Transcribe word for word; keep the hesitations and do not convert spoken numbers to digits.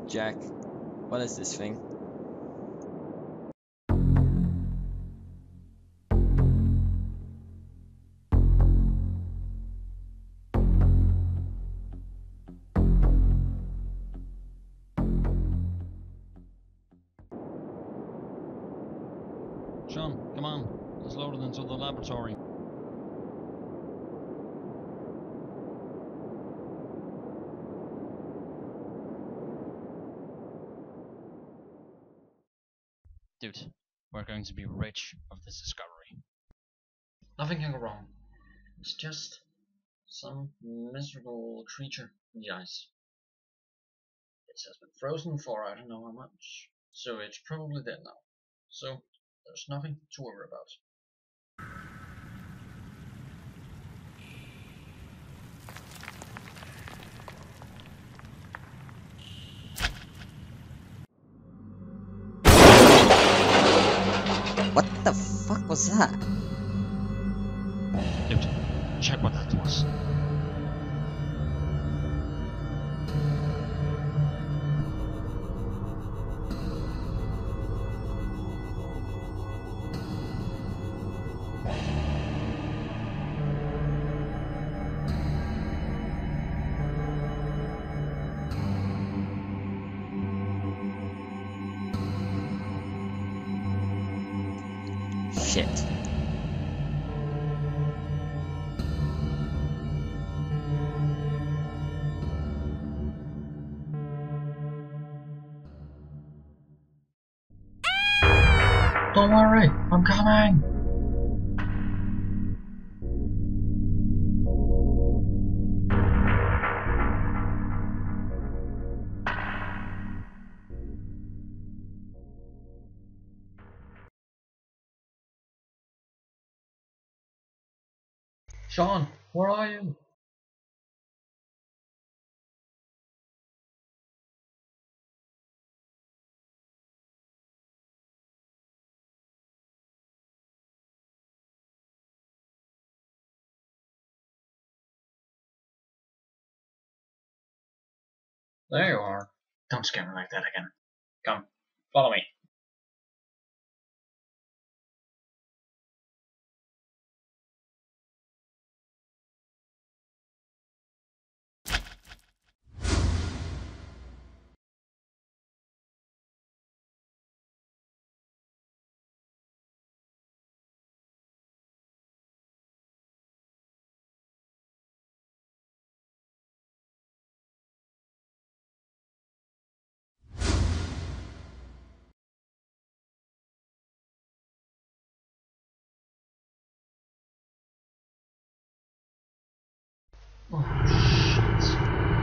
Jack, what is this thing? Sean, come on. Let's load it into the laboratory. Dude, we're going to be rich of this discovery. Nothing can go wrong. It's just some miserable creature in the ice. It has been frozen for I don't know how much, so it's probably dead now. So there's nothing to worry about. What the fuck was that? Dude, check what that was. Shit. Don't worry, I'm coming! Sean, where are you? There you are. Don't scare me like that again. Come, follow me. Oh shit.